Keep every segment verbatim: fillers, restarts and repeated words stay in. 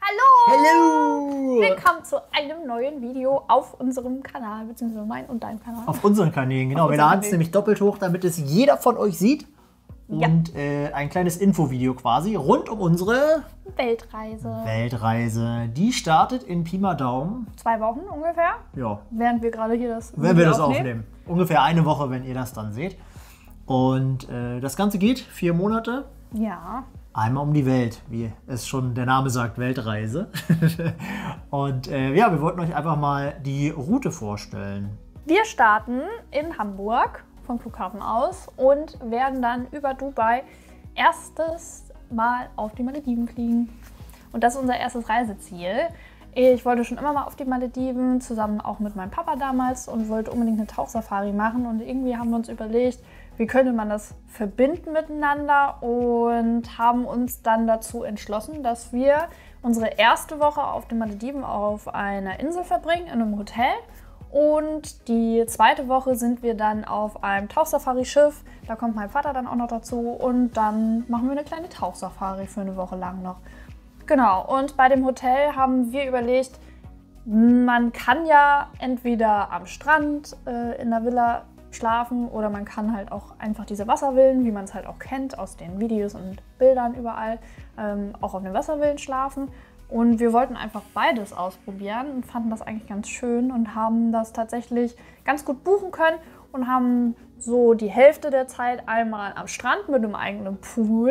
Hallo! Hallo! Willkommen zu einem neuen Video auf unserem Kanal, beziehungsweise mein und deinem Kanal. Auf unseren Kanälen, genau. Wir laden es nämlich doppelt hoch, damit es jeder von euch sieht. Und ja. äh, ein kleines Infovideo quasi rund um unsere Weltreise. Weltreise. Die startet in Pi mal Daumen. Zwei Wochen ungefähr. Ja. Während wir gerade hier das Wenn wir das aufnehmen. aufnehmen. Ungefähr eine Woche, wenn ihr das dann seht. Und äh, das Ganze geht vier Monate. Ja. Einmal um die Welt, wie es schon der Name sagt, Weltreise. Und äh, ja, wir wollten euch einfach mal die Route vorstellen. Wir starten in Hamburg vom Flughafen aus und werden dann über Dubai erstes Mal auf die Malediven fliegen. Und das ist unser erstes Reiseziel. Ich wollte schon immer mal auf die Malediven, zusammen auch mit meinem Papa damals, und wollte unbedingt eine Tauchsafari machen. Und irgendwie haben wir uns überlegt, wie könnte man das verbinden miteinander, und haben uns dann dazu entschlossen, dass wir unsere erste Woche auf den Malediven auf einer Insel verbringen, in einem Hotel. Und die zweite Woche sind wir dann auf einem Tauchsafari-Schiff. Da kommt mein Vater dann auch noch dazu. Und dann machen wir eine kleine Tauchsafari für eine Woche lang noch. Genau, und bei dem Hotel haben wir überlegt, man kann ja entweder am Strand äh, in der Villa schlafen oder man kann halt auch einfach diese Wasservillen, wie man es halt auch kennt aus den Videos und Bildern überall, ähm, auch auf den Wasservillen schlafen. Und wir wollten einfach beides ausprobieren und fanden das eigentlich ganz schön und haben das tatsächlich ganz gut buchen können und haben so die Hälfte der Zeit einmal am Strand mit einem eigenen Pool.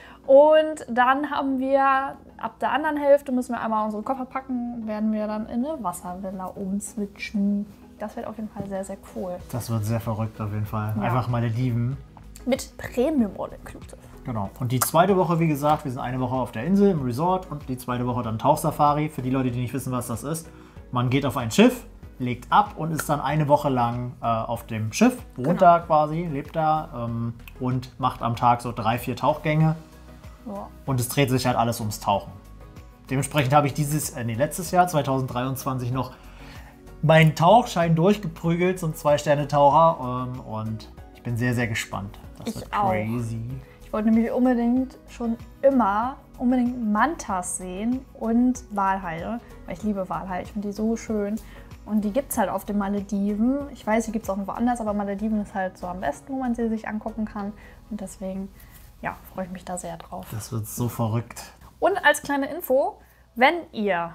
Und dann haben wir, ab der anderen Hälfte müssen wir einmal unsere Koffer packen, werden wir dann in eine Wasservilla umswitchen. Das wird auf jeden Fall sehr, sehr cool. Das wird sehr verrückt auf jeden Fall. Ja. Einfach Malediven. Mit Premium All Inclusive. Genau. Und die zweite Woche, wie gesagt, wir sind eine Woche auf der Insel im Resort und die zweite Woche dann Tauchsafari. Für die Leute, die nicht wissen, was das ist. Man geht auf ein Schiff, legt ab und ist dann eine Woche lang äh, auf dem Schiff, wohnt genau. da quasi, lebt da ähm, und macht am Tag so drei, vier Tauchgänge. Ja. Und es dreht sich halt alles ums Tauchen. Dementsprechend habe ich dieses, äh, nee, letztes Jahr, zwanzig dreiundzwanzig, noch meinen Tauchschein durchgeprügelt zum Zwei-Sterne-Taucher ähm, und ich bin sehr, sehr gespannt. Das ich wird auch. crazy. Ich wollte nämlich unbedingt schon immer unbedingt Mantas sehen und Walhaie, weil ich liebe Walhaie, ich finde die so schön. Und die gibt es halt auf den Malediven. Ich weiß, die gibt es auch noch woanders, aber Malediven ist halt so am besten, wo man sie sich angucken kann. Und deswegen, ja, freue ich mich da sehr drauf. Das wird so verrückt. Und als kleine Info, wenn ihr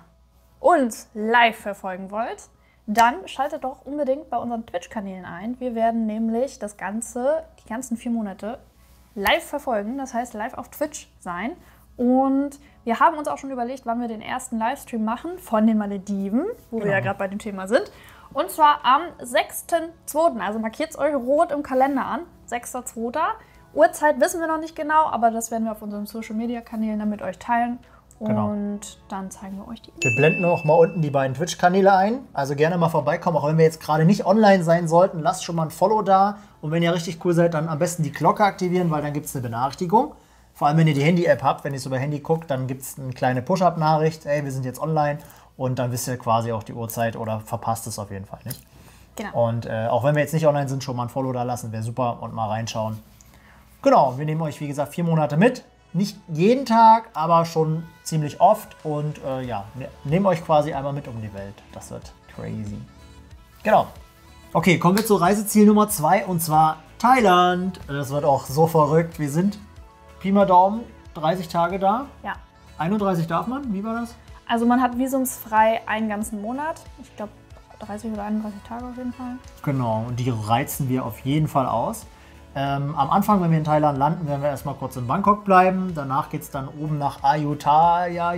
uns live verfolgen wollt, dann schaltet doch unbedingt bei unseren Twitch-Kanälen ein. Wir werden nämlich das Ganze, die ganzen vier Monate live verfolgen, das heißt live auf Twitch sein. Und wir haben uns auch schon überlegt, wann wir den ersten Livestream machen von den Malediven, wo genau. wir ja gerade bei dem Thema sind. Und zwar am sechsten zweiten Also markiert es euch rot im Kalender an, sechster zweiter Uhrzeit wissen wir noch nicht genau, aber das werden wir auf unseren Social-Media-Kanälen dann mit euch teilen. Genau. Und dann zeigen wir euch die. Wir blenden auch mal unten die beiden Twitch-Kanäle ein. Also gerne mal vorbeikommen, auch wenn wir jetzt gerade nicht online sein sollten. Lasst schon mal ein Follow da. Und wenn ihr richtig cool seid, dann am besten die Glocke aktivieren, weil dann gibt es eine Benachrichtigung. Vor allem, wenn ihr die Handy-App habt, wenn ihr es über Handy guckt, dann gibt es eine kleine Push-Up-Nachricht. Ey, wir sind jetzt online. Und dann wisst ihr quasi auch die Uhrzeit oder verpasst es auf jeden Fall nicht. Genau. Und äh, auch wenn wir jetzt nicht online sind, schon mal ein Follow da lassen. Wäre super. Und mal reinschauen. Genau, wir nehmen euch, wie gesagt, vier Monate mit. Nicht jeden Tag, aber schon ziemlich oft. Und äh, ja, ne, nehmen euch quasi einmal mit um die Welt. Das wird crazy. Genau. Okay, kommen wir zu Reiseziel Nummer zwei und zwar Thailand. Das wird auch so verrückt. Wir sind Pi mal Daumen dreißig Tage da. Ja. einunddreißig darf man? Wie war das? Also man hat visumsfrei einen ganzen Monat. Ich glaube dreißig oder einunddreißig Tage auf jeden Fall. Genau, und die reizen wir auf jeden Fall aus. Ähm, am Anfang, wenn wir in Thailand landen, werden wir erstmal kurz in Bangkok bleiben. Danach geht es dann oben nach Ayutthaya,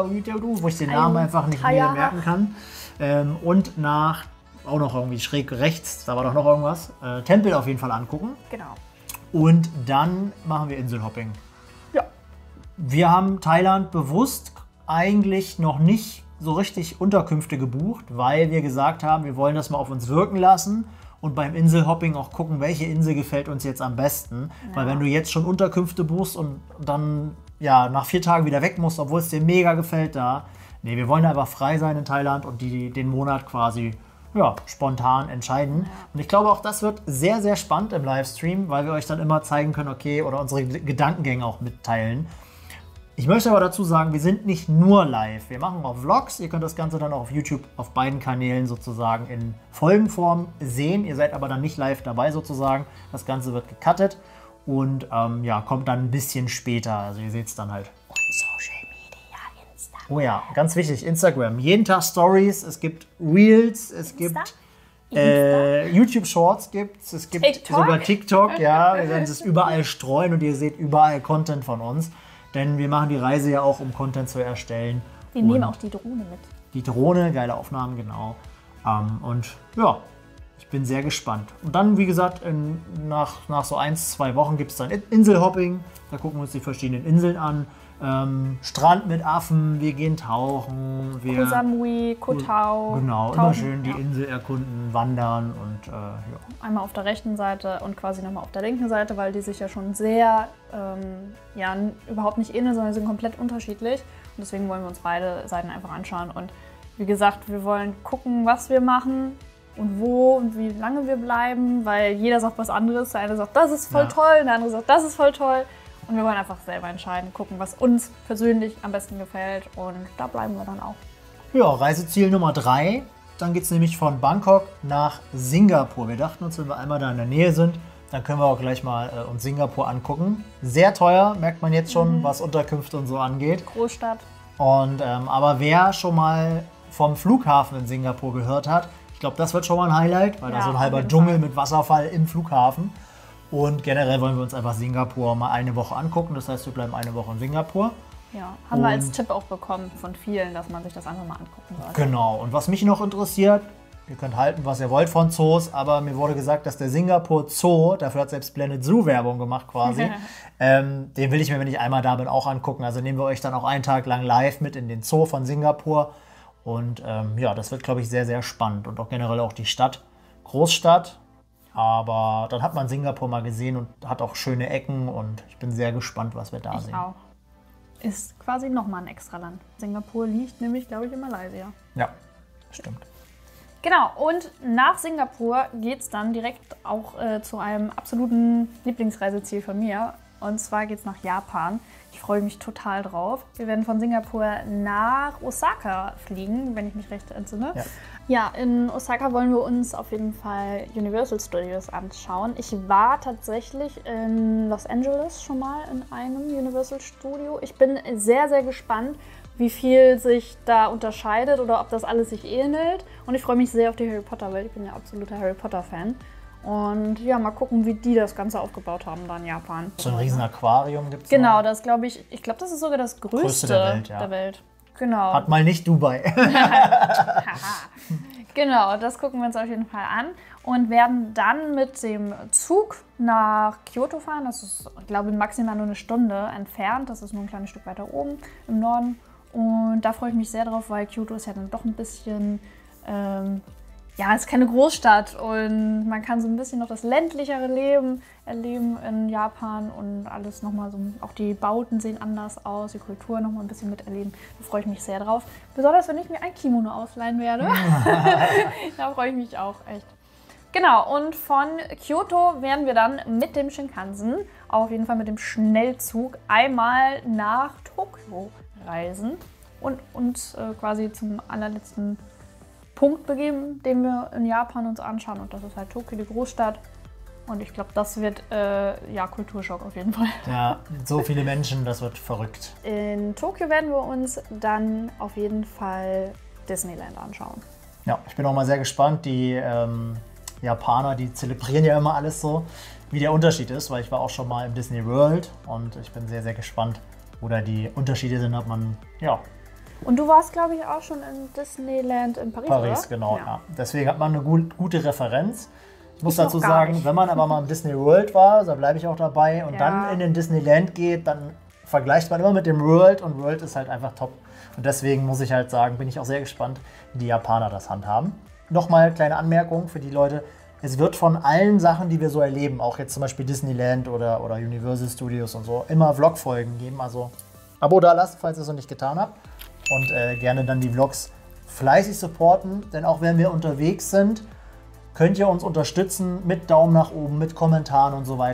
wo ich den Namen einfach nicht mehr merken kann. Ähm, und nach, auch noch irgendwie schräg rechts, da war doch noch irgendwas, äh, Tempel auf jeden Fall angucken. Genau. Und dann machen wir Inselhopping. Ja. Wir haben Thailand bewusst eigentlich noch nicht so richtig Unterkünfte gebucht, weil wir gesagt haben, wir wollen das mal auf uns wirken lassen. Und beim Inselhopping auch gucken, welche Insel gefällt uns jetzt am besten. Ja. Weil wenn du jetzt schon Unterkünfte buchst und dann ja, nach vier Tagen wieder weg musst, obwohl es dir mega gefällt da. Nee, wir wollen einfach frei sein in Thailand und die, den Monat quasi ja, spontan entscheiden. Ja. Und ich glaube auch, das wird sehr, sehr spannend im Livestream, weil wir euch dann immer zeigen können, okay, oder unsere Gedankengänge auch mitteilen. Ich möchte aber dazu sagen, wir sind nicht nur live. Wir machen auch Vlogs. Ihr könnt das Ganze dann auch auf YouTube auf beiden Kanälen sozusagen in Folgenform sehen. Ihr seid aber dann nicht live dabei sozusagen. Das Ganze wird gecuttet und ähm, ja, kommt dann ein bisschen später. Also ihr seht es dann halt. Und Social Media, Instagram. Oh ja, ganz wichtig, Instagram. Jeden Tag Stories, es gibt Reels, es Insta? gibt äh, YouTube Shorts, gibt's, es gibt TikTok? sogar TikTok. Ja, wir werden es überall streuen und ihr seht überall Content von uns. Denn wir machen die Reise ja auch, um Content zu erstellen. Wir nehmen auch die Drohne mit. Die Drohne, geile Aufnahmen, genau. Ähm, und ja, ich bin sehr gespannt. Und dann, wie gesagt, in, nach, nach so ein, zwei Wochen gibt es dann Inselhopping. Da gucken wir uns die verschiedenen Inseln an. Ähm, Strand mit Affen, wir gehen tauchen. Wir, Koh Samui, Koh Tao. Genau, Tauchen, immer schön die ja. Insel erkunden, wandern und äh, ja. Einmal auf der rechten Seite und quasi nochmal auf der linken Seite, weil die sich ja schon sehr, ähm, ja, n- überhaupt nicht ähneln, sondern sind komplett unterschiedlich. Und deswegen wollen wir uns beide Seiten einfach anschauen. Und wie gesagt, wir wollen gucken, was wir machen und wo und wie lange wir bleiben, weil jeder sagt was anderes. Der eine sagt, das ist voll Ja. toll, der andere sagt, das ist voll toll. Und wir wollen einfach selber entscheiden, gucken, was uns persönlich am besten gefällt. Und da bleiben wir dann auch. Ja, Reiseziel Nummer drei. Dann geht es nämlich von Bangkok nach Singapur. Wir dachten uns, wenn wir einmal da in der Nähe sind, dann können wir auch gleich mal äh, uns Singapur angucken. Sehr teuer, merkt man jetzt schon, Mhm. was Unterkünfte und so angeht. Großstadt. Und, ähm, aber wer schon mal vom Flughafen in Singapur gehört hat, ich glaube, das wird schon mal ein Highlight, weil Ja, da so ein auf halber jeden Dschungel Fall. mit Wasserfall im Flughafen. Und generell wollen wir uns einfach Singapur mal eine Woche angucken. Das heißt, wir bleiben eine Woche in Singapur. Ja, haben wir als Und- Tipp auch bekommen von vielen, dass man sich das einfach mal angucken sollte. Genau. Und was mich noch interessiert, ihr könnt halten, was ihr wollt von Zoos, aber mir wurde gesagt, dass der Singapur Zoo, dafür hat selbst Blended Zoo Werbung gemacht quasi, ähm, den will ich mir, wenn ich einmal da bin, auch angucken. Also nehmen wir euch dann auch einen Tag lang live mit in den Zoo von Singapur. Und ähm, ja, das wird, glaube ich, sehr, sehr spannend. Und auch generell auch die Stadt. Großstadt. Aber dann hat man Singapur mal gesehen und hat auch schöne Ecken. Und ich bin sehr gespannt, was wir da Ich sehen. auch. Ist quasi nochmal ein Extraland. Singapur liegt nämlich, glaube ich, in Malaysia. Ja, stimmt. Genau, und nach Singapur geht es dann direkt auch äh, zu einem absoluten Lieblingsreiseziel von mir. Und zwar geht es nach Japan. Ich freue mich total drauf. Wir werden von Singapur nach Osaka fliegen, wenn ich mich recht entsinne. Ja. Ja, in Osaka wollen wir uns auf jeden Fall Universal Studios anschauen. Ich war tatsächlich in Los Angeles schon mal in einem Universal Studio. Ich bin sehr, sehr gespannt, wie viel sich da unterscheidet oder ob das alles sich ähnelt. Und ich freue mich sehr auf die Harry Potter Welt. Ich bin ja absoluter Harry Potter Fan. Und ja, mal gucken, wie die das Ganze aufgebaut haben da in Japan. So ein riesen Aquarium gibt es. Genau, das glaube ich, ich glaube, das ist sogar das größte, Größte der Welt, ja. der Welt. Genau. Hat mal nicht Dubai. Haha. Genau, das gucken wir uns auf jeden Fall an und werden dann mit dem Zug nach Kyoto fahren. Das ist, glaube ich, maximal nur eine Stunde entfernt. Das ist nur ein kleines Stück weiter oben im Norden. Und da freue ich mich sehr drauf, weil Kyoto ist ja dann doch ein bisschen, ähm, ja, ist keine Großstadt und man kann so ein bisschen noch das ländlichere Leben erleben in Japan und alles nochmal so, auch die Bauten sehen anders aus, die Kultur nochmal ein bisschen miterleben. Da freue ich mich sehr drauf. Besonders, wenn ich mir ein Kimono ausleihen werde. Da freue ich mich auch echt. Genau, und von Kyoto werden wir dann mit dem Shinkansen, auf jeden Fall mit dem Schnellzug, einmal nach Tokio reisen und uns äh, quasi zum allerletzten Punkt begeben, den wir in Japan uns anschauen. Und das ist halt Tokio, die Großstadt. Und ich glaube, das wird äh, ja Kulturschock auf jeden Fall. Ja, so viele Menschen, das wird verrückt. In Tokio werden wir uns dann auf jeden Fall Disneyland anschauen. Ja, ich bin auch mal sehr gespannt. Die ähm, Japaner, die zelebrieren ja immer alles so, wie der Unterschied ist, weil ich war auch schon mal im Disney World und ich bin sehr, sehr gespannt, wo da die Unterschiede sind, ob man, ja, Und du warst, glaube ich, auch schon in Disneyland in Paris, Paris, oder? genau, ja. Deswegen hat man eine gut, gute Referenz. Ich muss Ich noch dazu gar sagen, nicht. wenn man aber mal im Disney World war, da bleibe ich auch dabei, und Ja. dann in den Disneyland geht, dann vergleicht man immer mit dem World und World ist halt einfach top. Und deswegen muss ich halt sagen, bin ich auch sehr gespannt, wie die Japaner das handhaben. Nochmal kleine Anmerkung für die Leute. Es wird von allen Sachen, die wir so erleben, auch jetzt zum Beispiel Disneyland oder, oder Universal Studios und so, immer Vlog-Folgen geben. Also Abo da lassen, falls ihr es noch nicht getan habt. Und äh, gerne dann die Vlogs fleißig supporten. Denn auch wenn wir unterwegs sind, könnt ihr uns unterstützen mit Daumen nach oben, mit Kommentaren und so weiter.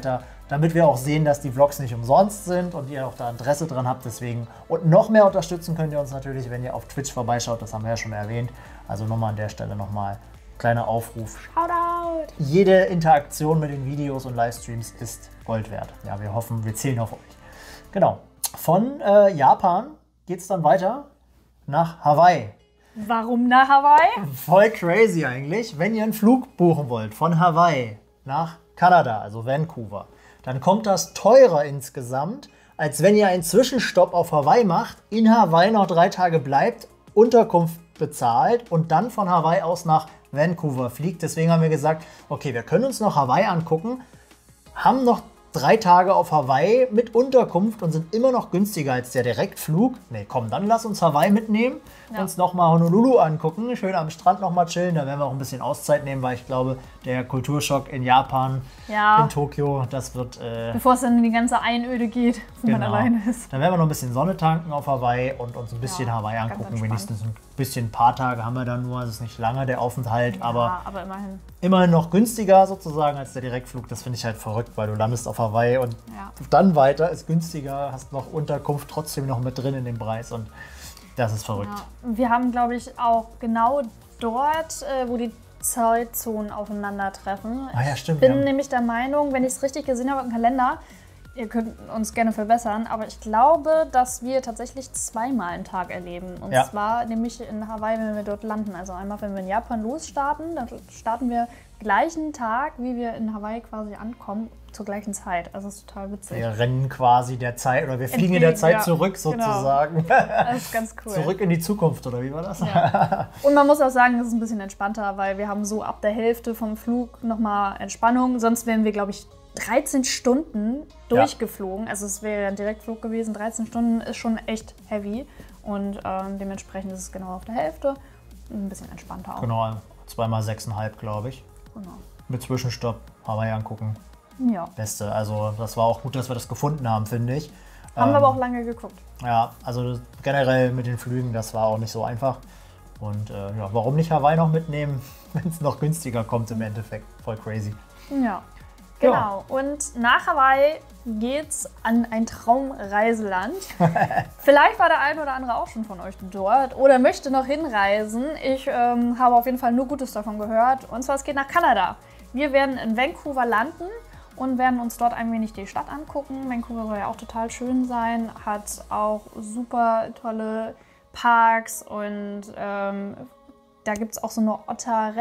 damit wir auch sehen, dass die Vlogs nicht umsonst sind und ihr auch da Interesse dran habt. Deswegen und noch mehr unterstützen könnt ihr uns natürlich, wenn ihr auf Twitch vorbeischaut. Das haben wir ja schon erwähnt. Also nochmal an der Stelle nochmal kleiner Aufruf. Shoutout! Jede Interaktion mit den Videos und Livestreams ist Gold wert. Ja, wir hoffen, wir zählen auf euch. Genau. Von äh, Japan geht es dann weiter nach Hawaii. Warum nach Hawaii? Voll crazy eigentlich. Wenn ihr einen Flug buchen wollt von Hawaii nach Kanada, also Vancouver, dann kommt das teurer insgesamt, als wenn ihr einen Zwischenstopp auf Hawaii macht, in Hawaii noch drei Tage bleibt, Unterkunft bezahlt und dann von Hawaii aus nach Vancouver fliegt. Deswegen haben wir gesagt, okay, wir können uns noch Hawaii angucken, haben noch drei Tage auf Hawaii mit Unterkunft und sind immer noch günstiger als der Direktflug. Nee, komm, dann lass uns Hawaii mitnehmen, ja. uns nochmal Honolulu angucken, schön am Strand nochmal chillen. Da werden wir auch ein bisschen Auszeit nehmen, weil ich glaube, der Kulturschock in Japan, ja. in Tokio, das wird... Äh, Bevor es dann in die ganze Einöde geht, wo genau. man alleine ist. Dann werden wir noch ein bisschen Sonne tanken auf Hawaii und uns ein bisschen ja, Hawaii angucken. Wenigstens ein bisschen, ein paar Tage haben wir dann nur. Es ist nicht lange, der Aufenthalt, ja, aber, aber immerhin. immerhin noch günstiger sozusagen als der Direktflug. Das finde ich halt verrückt, weil du landest auf Hawaii und ja. dann weiter ist günstiger, hast noch Unterkunft trotzdem noch mit drin in dem Preis und das ist verrückt. Ja. Wir haben, glaube ich, auch genau dort, äh, wo die Zeitzonen aufeinandertreffen. Ah ja, stimmt. Ich bin nämlich der Meinung, wenn ich es richtig gesehen habe im Kalender, ihr könnt uns gerne verbessern, aber ich glaube, dass wir tatsächlich zweimal einen Tag erleben. Und ja. zwar nämlich in Hawaii, wenn wir dort landen. Also einmal, wenn wir in Japan losstarten, dann starten wir gleichen Tag, wie wir in Hawaii quasi ankommen, zur gleichen Zeit. Also das ist total witzig. Wir rennen quasi der Zeit, oder wir fliegen Entgegen, in der Zeit ja, zurück sozusagen. Genau. Das ist ganz cool. Zurück in die Zukunft, oder wie war das? Ja. Und man muss auch sagen, es ist ein bisschen entspannter, weil wir haben so ab der Hälfte vom Flug nochmal Entspannung. Sonst wären wir, glaube ich, dreizehn Stunden durchgeflogen. Ja. Also es wäre ein Direktflug gewesen. dreizehn Stunden ist schon echt heavy. Und ähm, dementsprechend ist es genau auf der Hälfte. Ein bisschen entspannter auch. Genau, zweimal sechseinhalb, glaube ich. Genau. Mit Zwischenstopp, Hawaii angucken. Ja. Beste. Also das war auch gut, dass wir das gefunden haben, finde ich. Haben ähm, wir aber auch lange geguckt. Ja, also generell mit den Flügen, das war auch nicht so einfach. Und äh, ja, warum nicht Hawaii noch mitnehmen, wenn es noch günstiger kommt im Endeffekt. Voll crazy. Ja. Genau, ja. Und nach Hawaii geht's an ein Traumreiseland. Vielleicht war der ein oder andere auch schon von euch dort oder möchte noch hinreisen. Ich ähm, habe auf jeden Fall nur Gutes davon gehört. Und zwar, es geht nach Kanada. Wir werden in Vancouver landen und werden uns dort ein wenig die Stadt angucken. Vancouver soll ja auch total schön sein, hat auch super tolle Parks und ähm, da gibt es auch so eine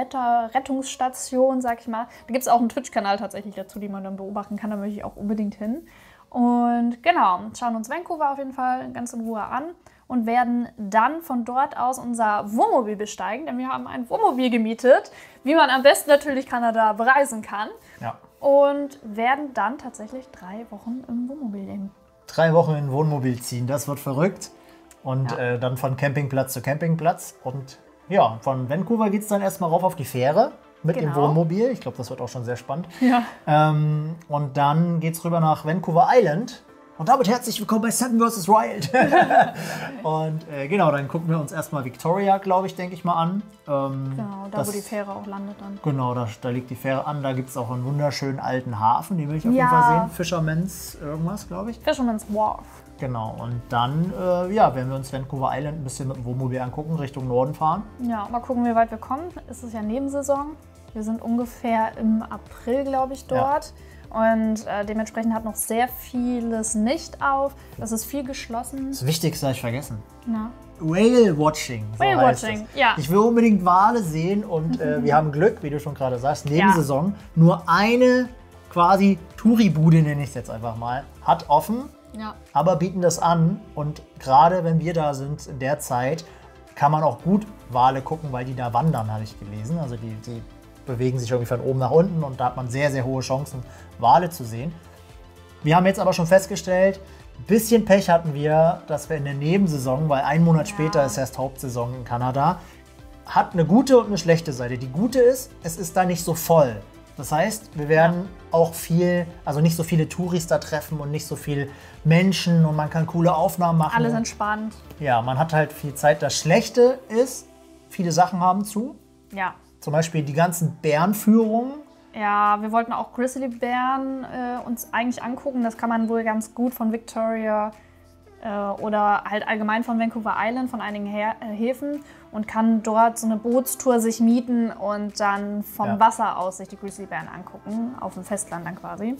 Otter-Rettungsstation, sag ich mal. Da gibt es auch einen Twitch-Kanal tatsächlich dazu, die man dann beobachten kann. Da möchte ich auch unbedingt hin. Und genau, schauen uns Vancouver auf jeden Fall ganz in Ruhe an und werden dann von dort aus unser Wohnmobil besteigen, denn wir haben ein Wohnmobil gemietet, wie man am besten natürlich Kanada bereisen kann. Ja. Und werden dann tatsächlich drei Wochen im Wohnmobil leben. Drei Wochen in ein Wohnmobil ziehen, das wird verrückt. Und ja. äh, dann von Campingplatz zu Campingplatz. Und ja, von Vancouver geht es dann erstmal rauf auf die Fähre mit genau. dem Wohnmobil. Ich glaube, das wird auch schon sehr spannend. Ja. Ähm, und dann geht es rüber nach Vancouver Island. Und damit herzlich willkommen bei Seven versus. Wild. Und äh, genau, dann gucken wir uns erstmal Victoria, glaube ich, denke ich mal an. Ähm, genau, da das, wo die Fähre auch landet dann. Genau, da, da liegt die Fähre an. Da gibt es auch einen wunderschönen alten Hafen, den will ich auf ja. jeden Fall sehen. Fisherman's irgendwas, glaube ich. Fisherman's Wharf. Genau, und dann äh, ja, werden wir uns Vancouver Island ein bisschen mit dem Wohnmobil angucken, Richtung Norden fahren. Ja, mal gucken, wie weit wir kommen. Es ist ja Nebensaison. Wir sind ungefähr im April, glaube ich, dort. Ja. Und äh, dementsprechend hat noch sehr vieles nicht auf. Es ist viel geschlossen. Das Wichtigste habe ich vergessen. Na? Whale-Watching. So Whale-Watching, ja. Ich will unbedingt Wale sehen und äh, wir haben Glück, wie du schon gerade sagst, Nebensaison. Ja. Nur eine quasi Touribude, nenne ich es jetzt einfach mal, hat offen. Ja. Aber bieten das an und gerade wenn wir da sind in der Zeit, kann man auch gut Wale gucken, weil die da wandern, habe ich gelesen. Also die, die bewegen sich irgendwie von oben nach unten und da hat man sehr, sehr hohe Chancen, Wale zu sehen. Wir haben jetzt aber schon festgestellt, ein bisschen Pech hatten wir, dass wir in der Nebensaison, weil einen Monat ja. später ist erst Hauptsaison in Kanada, hat eine gute und eine schlechte Seite. Die gute ist, es ist da nicht so voll. Das heißt, wir werden ja. auch viel, also nicht so viele Touris da treffen und nicht so viele Menschen und man kann coole Aufnahmen machen. Alles entspannt. Ja, man hat halt viel Zeit. Das Schlechte ist, viele Sachen haben zu. Ja. Zum Beispiel die ganzen Bärenführungen. Ja, wir wollten auch Grizzlybären äh, uns eigentlich angucken. Das kann man wohl ganz gut von Victoria äh, oder halt allgemein von Vancouver Island, von einigen Her äh, Häfen und kann dort so eine Bootstour sich mieten und dann vom ja. Wasser aus sich die Grizzlybären angucken, auf dem Festland dann quasi.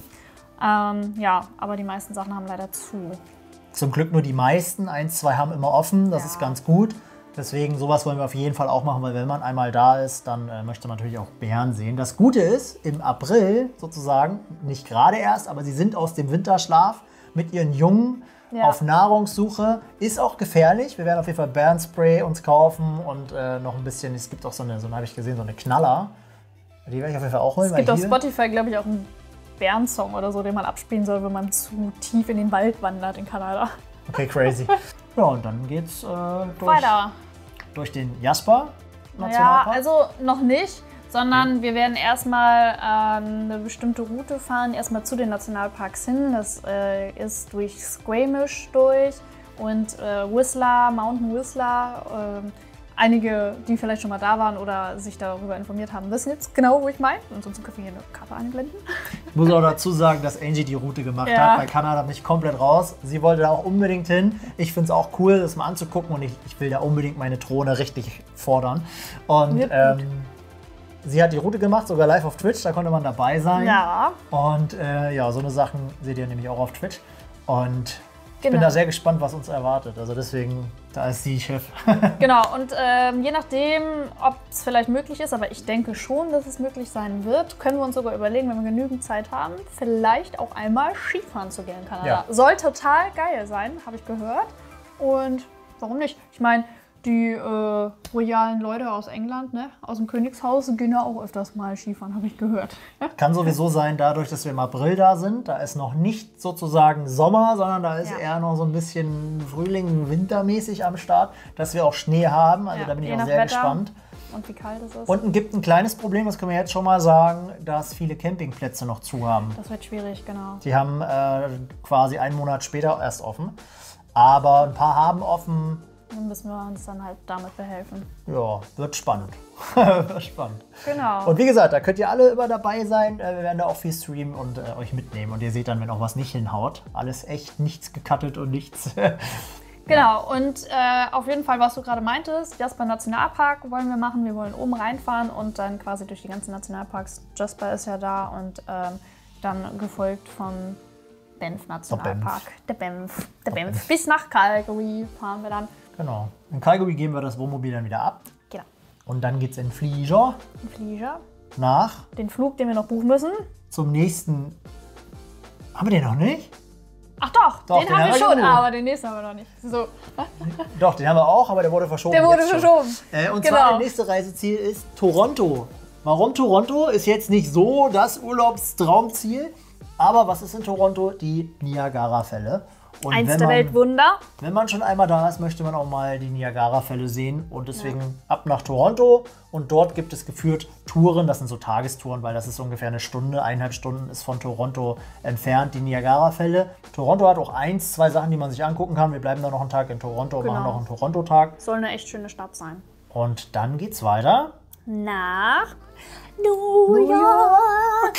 Ähm, ja, aber die meisten Sachen haben leider zu. Zum Glück nur die meisten. Eins, zwei haben immer offen, das ja. ist ganz gut. Deswegen, sowas wollen wir auf jeden Fall auch machen, weil wenn man einmal da ist, dann äh, möchte man natürlich auch Bären sehen. Das Gute ist, im April sozusagen, nicht gerade erst, aber sie sind aus dem Winterschlaf mit ihren Jungen ja. auf Nahrungssuche. Ist auch gefährlich. Wir werden auf jeden Fall Bärenspray uns kaufen und äh, noch ein bisschen, es gibt auch so eine, so habe ich gesehen, so eine Knaller. Die werde ich auf jeden Fall auch holen. Es gibt auf Spotify, glaube ich, auch einen Bärensong oder so, den man abspielen soll, wenn man zu tief in den Wald wandert in Kanada. Okay, crazy. Ja, und dann geht's äh, durch, weiter. durch den Jasper Nationalpark. Ja, also noch nicht, sondern okay. wir werden erstmal äh, eine bestimmte Route fahren, erstmal zu den Nationalparks hin. Das äh, ist durch Squamish durch und äh, Whistler, Mountain Whistler. Äh, Einige, die vielleicht schon mal da waren oder sich darüber informiert haben, wissen jetzt genau, wo ich meine. Ansonsten können wir hier eine Karte einblenden. Ich muss auch dazu sagen, dass Angie die Route gemacht ja. hat. Bei Kanada bin ich komplett raus. Sie wollte da auch unbedingt hin. Ich finde es auch cool, das mal anzugucken und ich, ich will da unbedingt meine Throne richtig fordern. Und ähm, sie hat die Route gemacht, sogar live auf Twitch, da konnte man dabei sein. Ja. Und äh, ja, so eine Sachen seht ihr nämlich auch auf Twitch. Und ich genau. bin da sehr gespannt, was uns erwartet. Also deswegen, da ist sie Chef. Genau, und ähm, je nachdem, ob es vielleicht möglich ist, aber ich denke schon, dass es möglich sein wird, können wir uns sogar überlegen, wenn wir genügend Zeit haben, vielleicht auch einmal Skifahren zu gehen in Kanada. Ja. Soll total geil sein, habe ich gehört. Und warum nicht? Ich meine, die äh, royalen Leute aus England, ne, aus dem Königshaus, gehen ja auch öfters mal Skifahren, habe ich gehört. Kann sowieso sein, dadurch, dass wir im April da sind, da ist noch nicht sozusagen Sommer, sondern da ist ja. eher noch so ein bisschen Frühling, wintermäßig am Start, dass wir auch Schnee haben, also ja, da bin ich auch sehr Wetter gespannt. Und wie kalt es ist. Und es gibt ein kleines Problem, das können wir jetzt schon mal sagen, dass viele Campingplätze noch zu haben. Das wird schwierig, genau. Die haben äh, quasi einen Monat später erst offen, aber ein paar haben offen. Dann müssen wir uns dann halt damit behelfen. Ja, wird spannend. wird spannend. Genau. Und wie gesagt, da könnt ihr alle immer dabei sein. Wir werden da auch viel streamen und äh, euch mitnehmen. Und ihr seht dann, wenn auch was nicht hinhaut. Alles echt, nichts gecuttet und nichts. Genau, und äh, auf jeden Fall, was du gerade meintest, Jasper Nationalpark wollen wir machen. Wir wollen oben reinfahren und dann quasi durch die ganzen Nationalparks. Jasper ist ja da und ähm, dann gefolgt vom Banff Nationalpark. Der Banff. Der Banff. Bis nach Calgary fahren wir dann. Genau. In Calgary geben wir das Wohnmobil dann wieder ab. Genau. Und dann geht's in Flieger. In Flieger. Nach. Den Flug, den wir noch buchen müssen. Zum nächsten. Haben wir den noch nicht? Ach doch, doch den, den haben wir schon, gebucht. Aber den nächsten haben wir noch nicht. So. Doch, den haben wir auch, aber der wurde verschoben. Der wurde verschoben. Äh, und genau. zwar das nächste Reiseziel ist Toronto. Warum Toronto? Ist jetzt nicht so das Urlaubstraumziel. Aber was ist in Toronto? Die Niagara-Fälle. Und Eins wenn der man, Weltwunder. Wenn man schon einmal da ist, möchte man auch mal die Niagara-Fälle sehen. Und deswegen ja. ab nach Toronto. Und dort gibt es geführt Touren. Das sind so Tagestouren, weil das ist ungefähr eine Stunde, eineinhalb Stunden ist von Toronto entfernt, die Niagara-Fälle. Toronto hat auch eins, zwei Sachen, die man sich angucken kann. Wir bleiben da noch einen Tag in Toronto und genau. machen noch einen Toronto-Tag. Soll eine echt schöne Stadt sein. Und dann geht's weiter. Nach New York.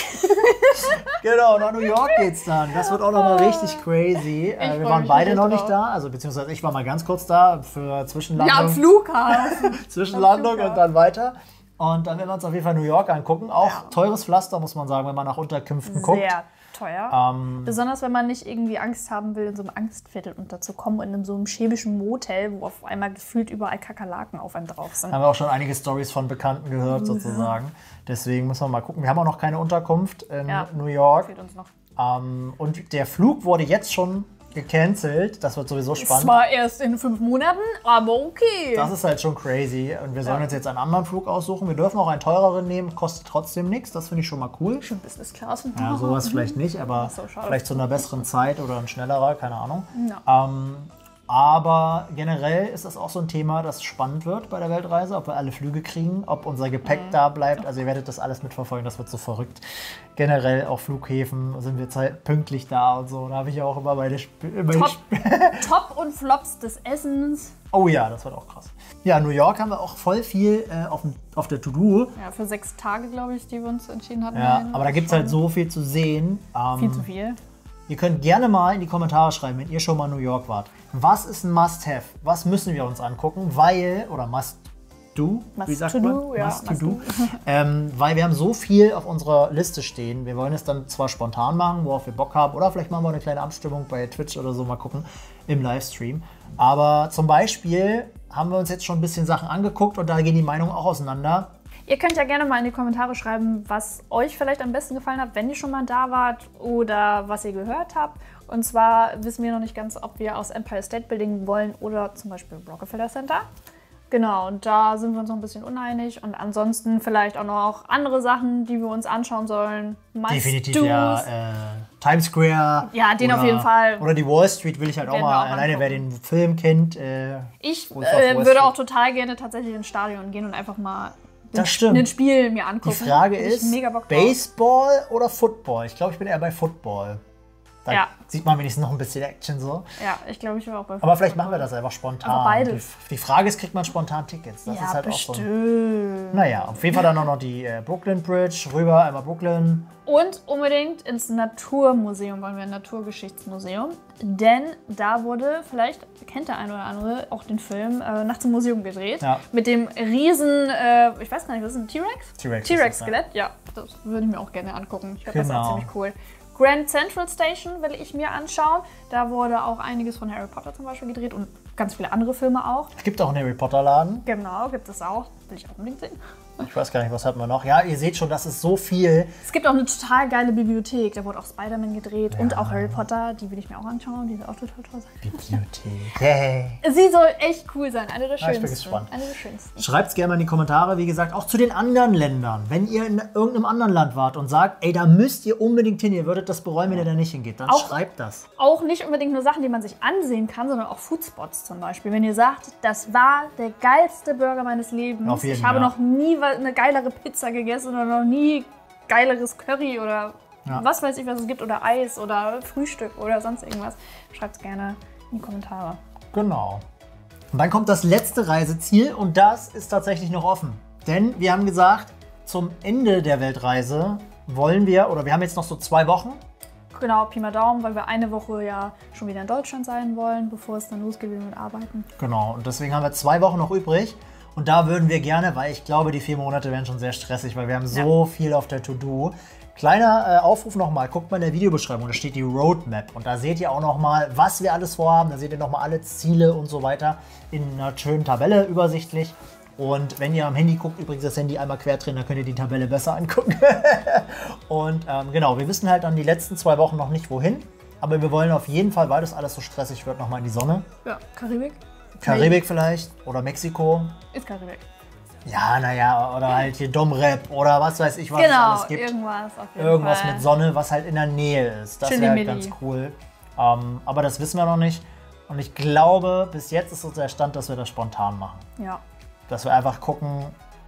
Genau, nach New York geht's dann. Das wird auch nochmal richtig crazy. Äh, wir waren beide noch nicht da, also beziehungsweise ich war mal ganz kurz da für Zwischenlandung. Ja, am Flughafen. Zwischenlandung Flughafen. Und dann weiter. Und dann werden wir uns auf jeden Fall New York angucken. Auch ja. teures Pflaster, muss man sagen, wenn man nach Unterkünften Sehr guckt. Sehr teuer. Ähm, Besonders wenn man nicht irgendwie Angst haben will, in so einem Angstviertel unterzukommen, in so einem chemischen Motel, wo auf einmal gefühlt überall Kakerlaken auf einem drauf sind. Haben wir auch schon einige Storys von Bekannten gehört, sozusagen. Deswegen müssen wir mal gucken. Wir haben auch noch keine Unterkunft in ja, New York. Fehlt uns noch. Ähm, und der Flug wurde jetzt schon gecancelt. Das wird sowieso spannend. Zwar erst in fünf Monaten, aber okay. Das ist halt schon crazy. Und wir sollen ja. uns jetzt einen anderen Flug aussuchen. Wir dürfen auch einen teureren nehmen, kostet trotzdem nichts. Das finde ich schon mal cool. Schön Business Class. Ja, sowas vielleicht nicht, aber so vielleicht zu einer besseren Zeit oder ein schnellerer, keine Ahnung. Ja. Ähm, Aber generell ist das auch so ein Thema, das spannend wird bei der Weltreise, ob wir alle Flüge kriegen, ob unser Gepäck mhm. da bleibt. Also ihr werdet das alles mitverfolgen, das wird so verrückt. Generell auf Flughäfen sind wir zeit pünktlich da und so. Da habe ich ja auch immer meine... Sp meine Top, Sp Top und Flops des Essens. Oh ja, das wird auch krass. Ja, New York haben wir auch voll viel äh, auf, auf der To-Do. Ja, für sechs Tage, glaube ich, die wir uns entschieden hatten. Ja, aber da gibt es halt so viel zu sehen. Ähm, viel zu viel. Ihr könnt gerne mal in die Kommentare schreiben, wenn ihr schon mal in New York wart. Was ist ein Must-Have? Was müssen wir uns angucken? Weil, oder Must-Do, wie sagt man? Do, ja, Must to must do. do. ähm, weil wir haben so viel auf unserer Liste stehen. Wir wollen es dann zwar spontan machen, worauf wir Bock haben, oder vielleicht machen wir eine kleine Abstimmung bei Twitch oder so, mal gucken, im Livestream. Aber zum Beispiel haben wir uns jetzt schon ein bisschen Sachen angeguckt und da gehen die Meinungen auch auseinander. Ihr könnt ja gerne mal in die Kommentare schreiben, was euch vielleicht am besten gefallen hat, wenn ihr schon mal da wart oder was ihr gehört habt. Und zwar wissen wir noch nicht ganz, ob wir aus Empire State Building wollen oder zum Beispiel Rockefeller Center. Genau, und da sind wir uns noch ein bisschen uneinig. Und ansonsten vielleicht auch noch andere Sachen, die wir uns anschauen sollen. Definitiv, ja. Äh, Times Square. Ja, den oder, auf jeden Fall. Oder die Wall Street will ich halt auch mal. Auch alleine wer den Film kennt. Äh, ich äh, würde auch total gerne tatsächlich ins Stadion gehen und einfach mal das stimmt. ein Spiel mir angucken. Die Frage ist, Baseball oder Football? Ich glaube, ich bin eher bei Football. Da ja. sieht man wenigstens noch ein bisschen Action so. Ja, ich glaube, ich war auch bei Aber vielleicht machen wir das einfach spontan. Aber beides. Die, die Frage ist, kriegt man spontan Tickets? Das ja, ist halt bestimmt. auch so. Naja, auf jeden Fall dann auch noch die äh, Brooklyn Bridge, rüber, einmal Brooklyn. Und unbedingt ins Naturmuseum wollen wir, ein Naturgeschichtsmuseum. Denn da wurde, vielleicht kennt der eine oder andere auch den Film, äh, Nachts im Museum gedreht. Ja. Mit dem riesen, äh, ich weiß gar nicht, was ist ein T-Rex? T-Rex. T-Rex-Skelett, ja. Das würde ich mir auch gerne angucken. Ich glaube, genau. das ist ziemlich cool. Grand Central Station will ich mir anschauen. Da wurde auch einiges von Harry Potter zum Beispiel gedreht und ganz viele andere Filme auch. Es gibt auch einen Harry Potter Laden. Genau, gibt es auch. Will ich auch unbedingt sehen. Ich weiß gar nicht, was hatten wir noch? Ja, ihr seht schon, das ist so viel. Es gibt auch eine total geile Bibliothek. Da wurde auch Spider-Man gedreht ja. und auch Harry Potter. Die will ich mir auch anschauen. Die soll auch total toll sein. Bibliothek. Hey. Sie soll echt cool sein. Eine der schönsten. Ja, ich bin gespannt. Eine der schönsten. Schreibt es gerne mal in die Kommentare. Wie gesagt, auch zu den anderen Ländern. Wenn ihr in irgendeinem anderen Land wart und sagt, ey, da müsst ihr unbedingt hin, ihr würdet das bereuen, wenn ihr da nicht hingeht, dann auch, schreibt das. Auch nicht unbedingt nur Sachen, die man sich ansehen kann, sondern auch Foodspots zum Beispiel. Wenn ihr sagt, das war der geilste Burger meines Lebens. Auf jeden, ich habe ja. noch nie eine geilere Pizza gegessen oder noch nie geileres Curry oder ja. was weiß ich, was es gibt. Oder Eis oder Frühstück oder sonst irgendwas. Schreibt es gerne in die Kommentare. Genau. Und dann kommt das letzte Reiseziel und das ist tatsächlich noch offen. Denn wir haben gesagt, zum Ende der Weltreise wollen wir, oder wir haben jetzt noch so zwei Wochen. Genau, Pi mal Daumen, weil wir eine Woche ja schon wieder in Deutschland sein wollen, bevor es dann losgeht mit Arbeiten. Genau, und deswegen haben wir zwei Wochen noch übrig. Und da würden wir gerne, weil ich glaube, die vier Monate werden schon sehr stressig, weil wir haben so ja. viel auf der To-Do. Kleiner äh, Aufruf nochmal, guckt mal in der Videobeschreibung, da steht die Roadmap. Und da seht ihr auch nochmal, was wir alles vorhaben. Da seht ihr nochmal alle Ziele und so weiter in einer schönen Tabelle übersichtlich. Und wenn ihr am Handy guckt, übrigens das Handy einmal quer drehen, dann könnt ihr die Tabelle besser angucken. Und ähm, genau, wir wissen halt dann die letzten zwei Wochen noch nicht wohin. Aber wir wollen auf jeden Fall, weil das alles so stressig wird, nochmal in die Sonne. Ja, Karibik. Karibik vielleicht oder Mexiko. Ist Karibik. Ja, naja, oder halt hier Domrep oder was weiß ich, was genau, es alles gibt. Irgendwas auf jeden Irgendwas Fall. mit Sonne, was halt in der Nähe ist. Das wäre halt ganz cool. Ähm, aber das wissen wir noch nicht. Und ich glaube, bis jetzt ist unser Stand, dass wir das spontan machen. Ja. Dass wir einfach gucken,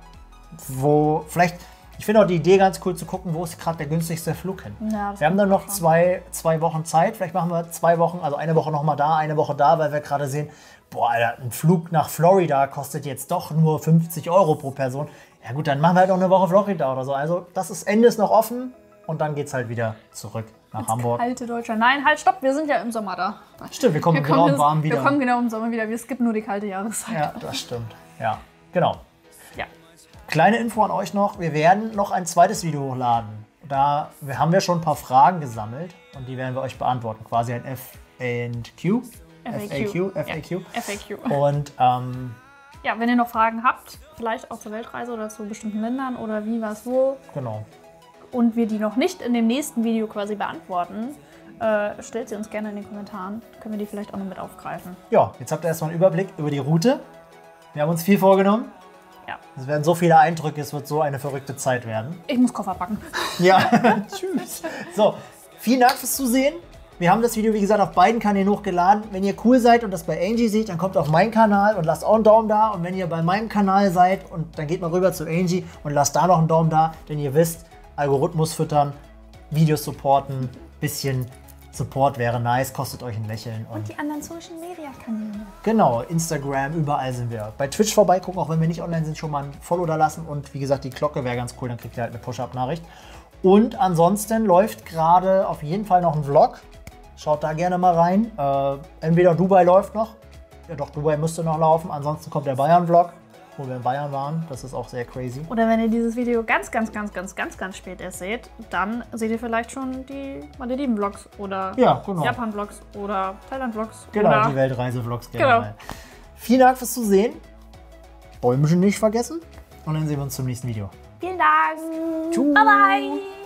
wo, vielleicht, ich finde auch die Idee ganz cool zu gucken, wo ist gerade der günstigste Flug hin. Ja, wir haben dann noch zwei, zwei Wochen Zeit, vielleicht machen wir zwei Wochen, also eine Woche nochmal da, eine Woche da, weil wir gerade sehen, boah, Alter, ein Flug nach Florida kostet jetzt doch nur fünfzig Euro pro Person. Ja gut, dann machen wir halt noch eine Woche Florida oder so. Also das ist, Ende ist noch offen und dann geht's halt wieder zurück nach Ins Hamburg. Kalte Deutschland. Nein, halt, stopp, wir sind ja im Sommer da. Stimmt, wir kommen, wir genau im Warm wieder. Wir kommen genau im Sommer wieder, wir skippen nur die kalte Jahreszeit. Ja, das stimmt. Ja, genau. Ja. Kleine Info an euch noch, wir werden noch ein zweites Video hochladen. Da haben wir schon ein paar Fragen gesammelt und die werden wir euch beantworten. Quasi ein F and Q. F A Q. F A Q. Ja, F A Q. Und ähm, ja, wenn ihr noch Fragen habt, vielleicht auch zur Weltreise oder zu bestimmten Ländern oder wie, was, wo. Genau. Und wir die noch nicht in dem nächsten Video quasi beantworten, äh, stellt sie uns gerne in den Kommentaren. Können wir die vielleicht auch noch mit aufgreifen. Ja, jetzt habt ihr erstmal einen Überblick über die Route. Wir haben uns viel vorgenommen. Ja. Es werden so viele Eindrücke, es wird so eine verrückte Zeit werden. Ich muss Koffer packen. Ja, tschüss. So, vielen Dank fürs Zusehen. Wir haben das Video, wie gesagt, auf beiden Kanälen hochgeladen. Wenn ihr cool seid und das bei Angie seht, dann kommt auf meinen Kanal und lasst auch einen Daumen da. Und wenn ihr bei meinem Kanal seid, und dann geht mal rüber zu Angie und lasst da noch einen Daumen da. Denn ihr wisst, Algorithmus füttern, Videos supporten, bisschen Support wäre nice, kostet euch ein Lächeln. Und, und die anderen Social Media Kanäle. Genau, Instagram, überall sind wir. Bei Twitch vorbeigucken, auch wenn wir nicht online sind, schon mal ein Follow da lassen. Und wie gesagt, die Glocke wäre ganz cool, dann kriegt ihr halt eine Push-Up-Nachricht. Und ansonsten läuft gerade auf jeden Fall noch ein Vlog. Schaut da gerne mal rein. Äh, entweder Dubai läuft noch. Ja doch, Dubai müsste noch laufen. Ansonsten kommt der Bayern-Vlog, wo wir in Bayern waren. Das ist auch sehr crazy. Oder wenn ihr dieses Video ganz, ganz, ganz, ganz, ganz, ganz spät erst seht, dann seht ihr vielleicht schon die Malediven-Vlogs oder ja, genau. Japan-Vlogs oder Thailand-Vlogs. Genau, oder die Weltreise-Vlogs genau. generell. Vielen Dank fürs Zusehen. Bäumchen nicht vergessen. Und dann sehen wir uns zum nächsten Video. Vielen Dank. Tschüss. Bye, bye.